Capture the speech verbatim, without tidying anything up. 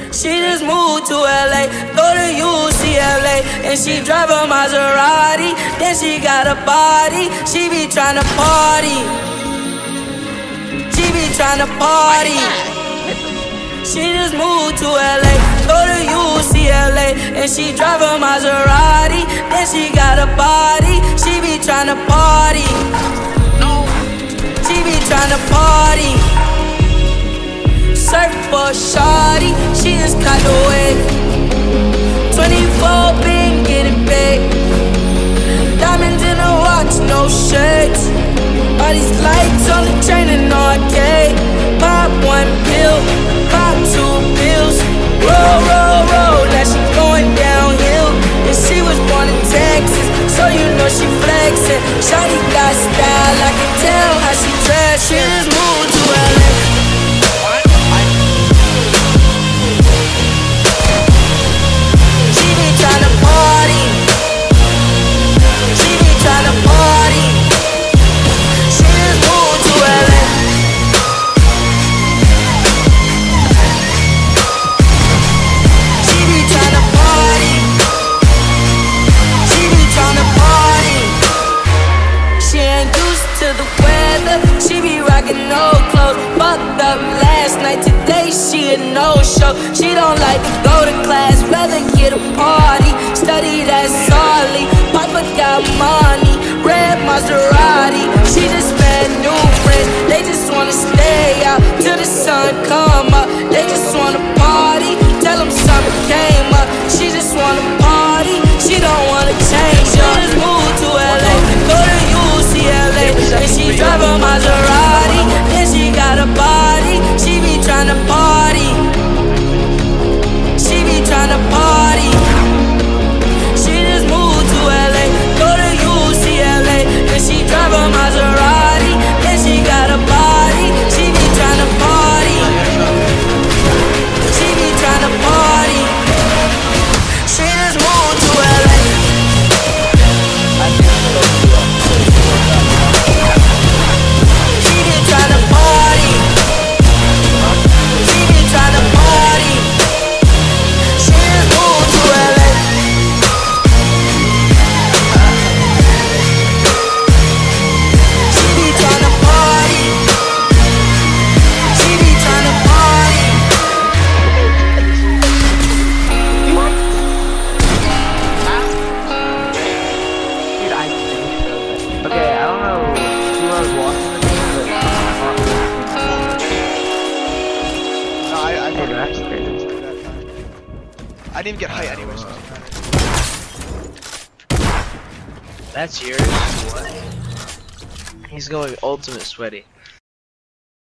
She just moved to L A, go to U C L A, and she drive a Maserati. Then she got a body, she be tryna party. She be tryna party. She just moved to L A, go to U C L A, and she drive a Maserati. Then she got a body, she be tryna party. She be tryna party. Surf for shawty, she just caught the wave. Twenty-four been getting paid. Diamonds in the watch, no shades. All these lights on the train and arcade. Pop one pill, pop two pills. Roll, roll, roll, now she going downhill. And she was born in Texas, so you know she flexin'. Shawty got style, I can tell how she dress. She just moved to L A. No-show. She don't like to go to class, rather get a party. Study that solid. Papa got money, red Maserati. She just met new friends, they just wanna stay out till the sun come up. They just wanna party, tell them summer came up. She just wanna party, she don't wanna change up. She just moved to L A, go to U C L A, and she drive a Maserati. Then she got a body, she be tryna party. She be tryna party. She just moved to L A, go to U C L A, and she drive a Maserati. Then she got a body, she be tryna party. She be tryna party. She just moved to L A. She be tryna party. She be tryna party. She just moved to L A. She be tryna party. She be tryna party. Dude, I think so. Okay, I don't know who I was watching the game, but No, I, I, hey, that's crazy. I didn't even get height anyways. That's yours? What? He's going ultimate sweaty.